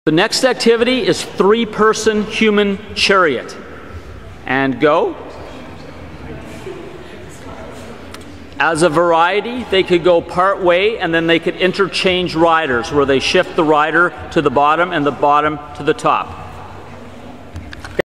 The next activity is three-person human chariot. And go. As a variety, they could go part way and then they could interchange riders where they shift the rider to the bottom and the bottom to the top.